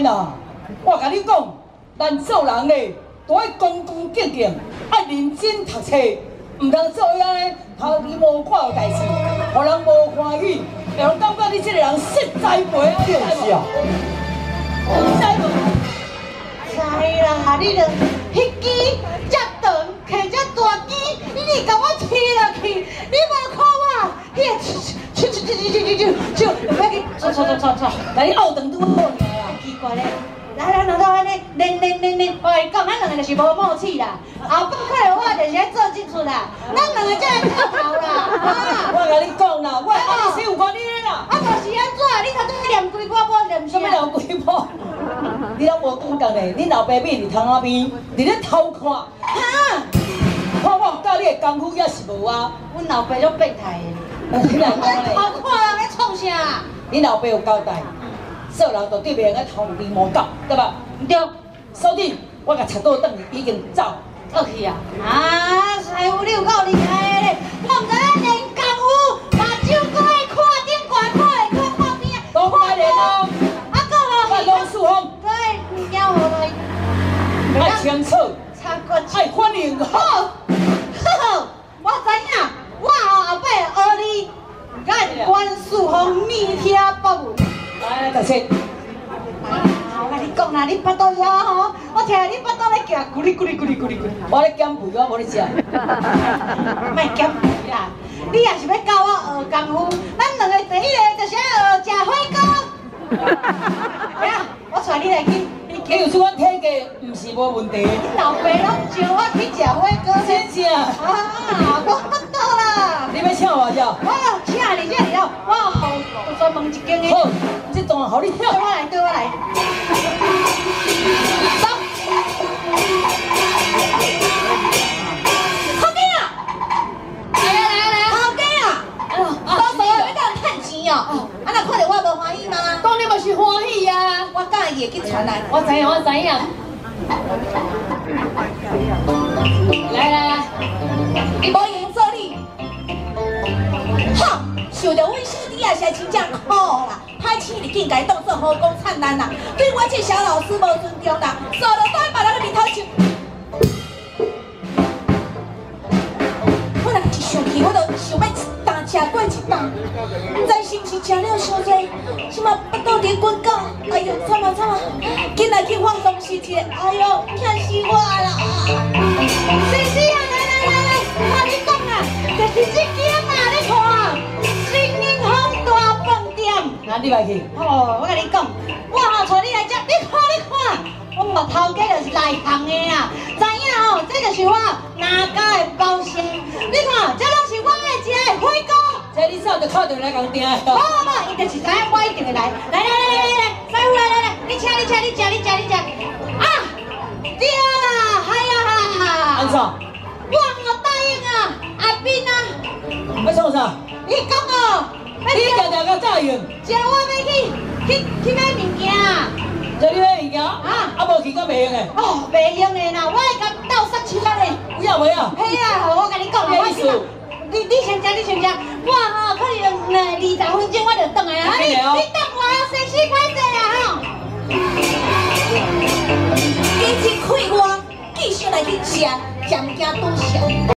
呐，我甲你讲，咱做人咧，都爱恭恭敬敬，爱认真读册，唔通做遐咧头皮无看有代志，互人无欢喜，让人感觉你这个人实在袂啊！你知啊？知无？ 知啦，你著迄支遮长，摕遮大支，你甲我踢落去，你无看我，你会就，不要去错， 来你拗长拄好尔啦。 奇怪咧。来，咱安尼练，我跟你讲，咱两个就是无默契啦。后摆可能我就是爱做即出啦，咱两个才会套头啦。 我甲你讲啦，我阿你是有看你咧啦。 啊，就是安怎？你头拄念几把宝念啥？ 什么念几把？你拢无感觉咧？恁老爸咪伫窗仔边，伫咧偷看。 哈？ 看我教你的功夫也是无啊。 阮老爸足变态的。 你老爸咧？ 偷看人咧创啥？ 你老爸有交代，做人就对别人个头皮毛搞，对吧？ 对。 所以，我甲插倒转已经走去啊！啊，师傅你有够厉害的咧！我毋知咱练功夫，目睭搁爱看顶悬，看边， 都快练咯！ 啊，搁无？ 我老师傅， 对，物件好来。 爱清楚， 插骨。 爱欢迎好，我知影，我后摆学你，眼观四方，耳听北闻。 来，读书。 我甲你讲啦，你腹肚枵吼，我听你腹肚咧叫咕哩咕哩。 我咧减肥，我无咧食。 莫减肥啦！你也是要教我学功夫，咱两个第一个就是要学吃火锅。来啊，我带你来去。 你有说我体格毋是无问题。 你老爸拢招我去吃火锅。 真正。 啊，我腹肚啦！ 你要请我叫？ 我请你这里了，我专门一间的。 好，这段互你跳。 对我来。走。后边啊！来，后边啊！到时候要当趁钱哦。啊，那看到我无欢喜吗？ 当然嘛是欢喜呀。 我当然也去传来。 我知影。来， 你无闲做你。哼，想到阮小弟啊，是真正苦啦。歹饲你竟家当做好讲灿烂啦，对我这小老师无尊重啦，做了倒去别人个面头前。我若一生气，我就想要一担吃过一担，毋知是毋是吃了伤多，什么腹肚伫滚狗，哎呦惨啊！紧来去放松时节，哎呦疼死我啦！是啊，来，我跟你讲啊，就是这间啊，你看，新英丰大饭店。 那你来去。 哦，我跟你讲，我带你来这，你看，我目头家就是内行的啦，知影哦？这就是我哪家的包厢。你看，这拢是我爱食的火锅。 这你早就敲电话来讲订的。 无，伊就是知影我一定会来。来，师傅来，你吃。啊，对啦，系啊。 安怎？ 我答应啊，阿斌啊。 要创啥？ 你讲哦， 你常常甲早用。 叫我要去买物件啊。 叫你买物件？无去敢袂用的。 哦，袂用的啦，我会甲斗杀七八的。 有啊？ 嘿啊，我甲你讲， 咩意思？ 你先食，我可能20分钟我就倒来啊。你等我啊，先死快点啊吼！今天开我继续来去吃，咸惊多少？